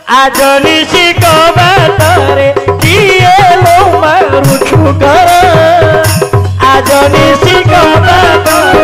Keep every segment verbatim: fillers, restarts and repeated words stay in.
आज निशी कबातरे किए लो मारुछु कर आज निशी कबातरे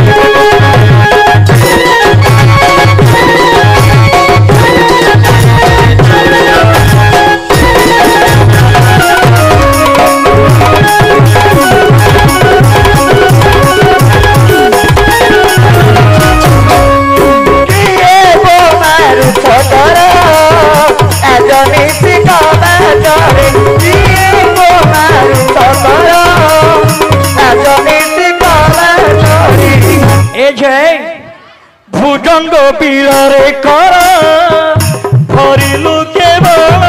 भुजंग पीड़े कर भरिलु केवल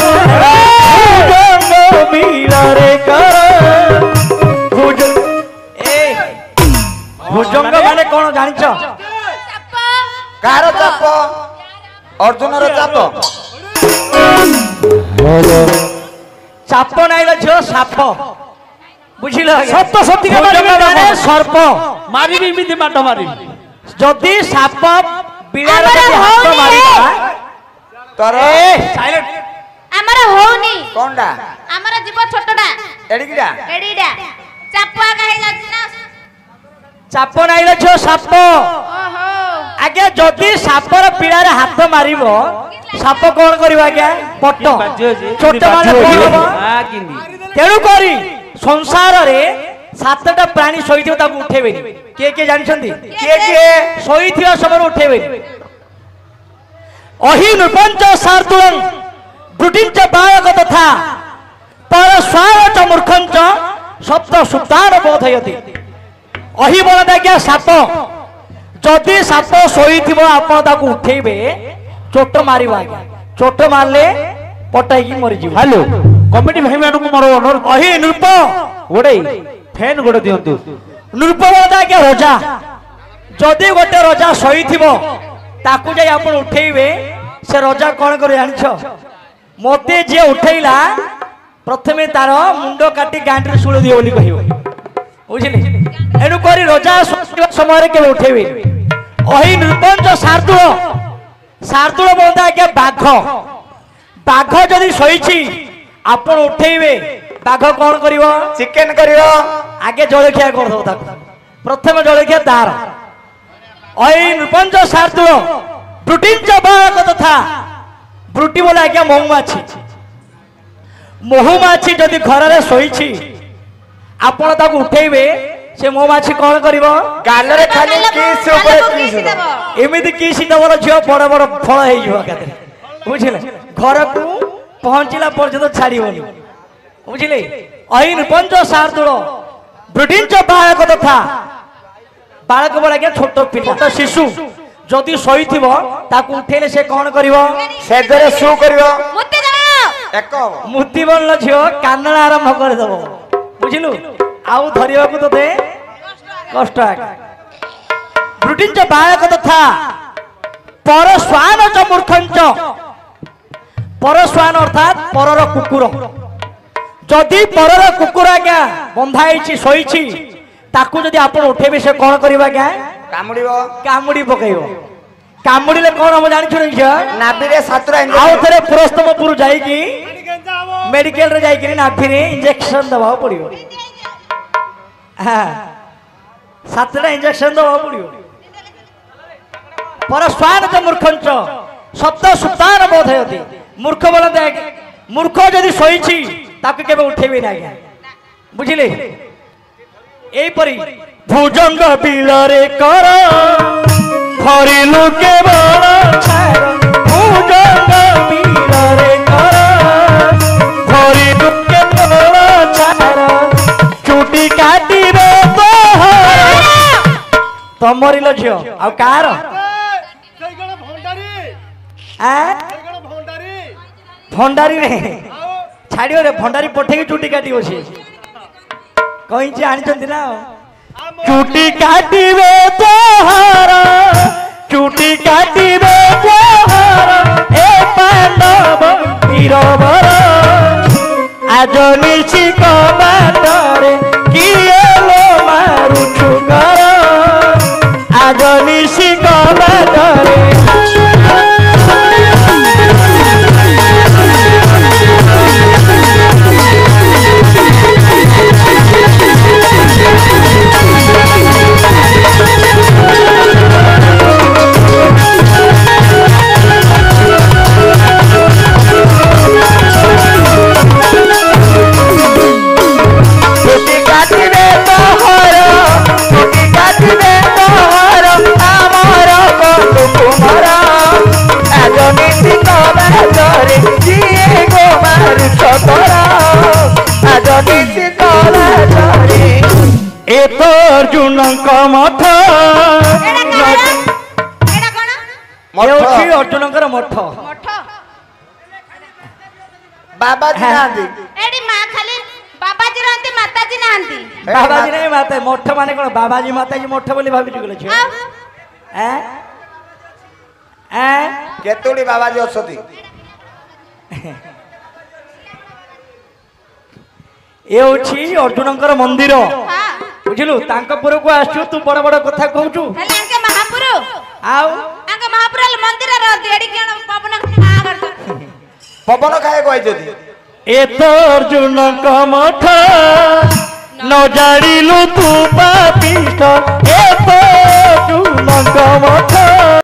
भुजंग पीड़े कर भुजंग माने कौन जान कार चाप अर्जुन चाप चाप नाइल झील साप बुझिल सत सती सर्प मारि माट मारि जदि साप बिलार हाथ मारिबा तोरे साइलेंट हमरा होनी कोनडा हमरा जीव छोटडा एडिगिडा एडिडा चापा काहे जाछि ना चाप नाइल छो साप ओहो आगे जदि सापर बिलार हाथ मारिबो साप कोन करिबा आगे पट्ट छोट माने कोन हो हां किंदी तेनु करी संसार रे सातटा प्राणी शोइथिबो ताकू उठेबेनी के के जानछंती के के शोइथिबो समर उठेबेनी अहि नृपंच सार्तुलं ब्रुटिंच बायक तथा पर स्वावच मूर्खंच सप्त सुप्तान बोधयति अहि बळ दाग्या साप जदि साप शोइथिबो आपण ताकू उठेबे चोट मारिबा चोट मारले पटाई की मरि जीव हेलो कमिटी भाई मानू मोर अनुरोध अहि नृप गोडे फैन गोडे दियंतु नृपवदा के रजा जदि गोटे रजा सही थिबो ताकू जाई आपण उठेइबे से रजा कोन करे जानछो मते जे उठेइला प्रथमे तार मुंडो काटी गांठी सुळ दियो बोली कहियो बुझिले एनु करी रजा समय रे के उठेइबे अहि नृपंच सार्दुल सार्दुल बोंदा के बाघ बाघ जदि सहीछि आपण उठेइबे बाघ कौन करिवो चिकन करिवो आगे जलखिया कर दो ताको प्रथम जलखिया तार अई नृपंच सार्तुल ब्रुटिंच बाक तथा ब्रुटी बोला आगे महुमाछी महुमाछी जदि घर रे सोईछि आपण ताको उठेइबे से महुमाछी कौन करिवो गाल रे खाली किस ऊपर किस एमिति किस दबर झियो बड़ बड़ फळ हेइ जिवो काते बुझिले घर को पहुंचिला पर्यंत छाड़ीबोनी बुझिले अहि नृपंच सार्तुल ब्रुटिंच बालक तथा बालक बड़ा के छोट पिला शिशु जदि सही थिबो ताकू उठेले से कोन करिवो सेदरे सु करिवो मुत्ते जाओ एक मुत्ती बनल झियो कानना आरंभ कर देबो बुझिलु आउ धरिबा को तते कष्ट आके ब्रुटिंच बालक तथा पर स्वान च मूर्खंच पर स्वान अर्थात परर कुकुर जदि परर कुकुर आज्ञा बंधाई शोची ताकू जदि आपण उठेबे से कौन करिबा आज्ञा कामुड़ीबो कामुड़ी पकइबो कामुड़ीले कौन हम जानि छु झियो नाभि रे सातरा आउ थरे पुरस्तमपुर जाई की मेडिकल रे जाई की नाभि रे इंजेक्शन दबाव पड़ियो हां सातरा इंजेक्शन दबाव पड़ियो पर स्वान त मूर्खंच सप्त सुतान बोधयति मूर्ख बोल दे मूर्ख जदि सोईछि ताकू केबे उठेबे ना आज्ञा बुझिले एई परी भुजंग बिलरे कर भरिलु केवल छार भुजंग बिलरे कर भरिलु केवल छार चुटी काटिबे तोहर तमरिल झियो आ कार आ भंडारी रे छाड़ियो रे भंडारी पठे चुटी काटियो से कहीं जे आनी ना चुटी काटिबे तोहर चुटी काटिबे तोहर ए पांडव वीरवर आज निछि कबाटरे किए लो मारुछु कर आज निछि कबाटरे ଅର୍ଜୁନଙ୍କ ମଠ ଏଟା କଣ ଏଟା କଣ ମଠ ହେଉଛି ଅର୍ଜୁନଙ୍କର ମଠ। ମଠ ବାବାଜୀ ନାହାନ୍ତି ଏଠି ମା ଖାଲି ବାବାଜୀ ରହନ୍ତି ମାତାଜୀ ନାହାନ୍ତି ବାବାଜୀ ନାହିଁ ମାତା ମଠ ମାନେ କଣ ବାବାଜୀ ମାତାଜୀ ମଠ ବୋଲି ଭାବିଛୁ ଗଲେ ଝିଅ ଆଉ ଆଁ ଆଁ କେତୋଟି ବାବାଜୀ ଅଛନ୍ତି ଏ ହେଉଛି ଅର୍ଜୁନଙ୍କର ମନ୍ଦିର ହଁ ବୁଝିଲୁ ତାଙ୍କ ପୁରକୁ ଆସୁଛୁ ତୁ ବଡ ବଡ କଥା କହୁଛୁ ହେଲେ ଆଙ୍କେ ମହାପୁରୁ ଆଉ ଆଙ୍କେ ମହାପୁରୁ ହେଲେ ମନ୍ଦିର ରହନ୍ତି ଏଠି କଣ ପବନ ମା କରୁଛନ୍ତି ପବନ ଖାଏ କହିଛନ୍ତି ଏ ତ ଅର୍ଜୁନଙ୍କ ମଠ ନ ଜାଣିଲୁ ତୁ ପାପିଷ୍ଠ ଏ ତ ଅର୍ଜୁନଙ୍କ ମଠ